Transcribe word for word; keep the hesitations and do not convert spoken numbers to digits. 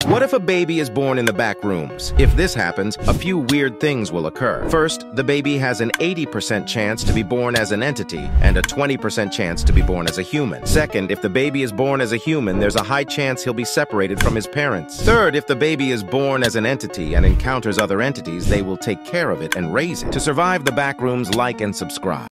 What if a baby is born in the back rooms? If this happens, a few weird things will occur. First, the baby has an eighty percent chance to be born as an entity and a twenty percent chance to be born as a human. Second, if the baby is born as a human, there's a high chance he'll be separated from his parents. Third, if the baby is born as an entity and encounters other entities, they will take care of it and raise it. To survive the Backrooms, like and subscribe.